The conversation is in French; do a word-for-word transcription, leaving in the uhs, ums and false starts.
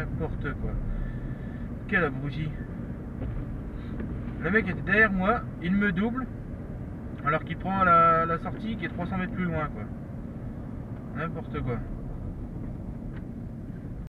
N'importe quoi. Quel abruti. Le mec était derrière moi, il me double, alors qu'il prend la, la sortie qui est trois cents mètres plus loin, quoi. N'importe quoi.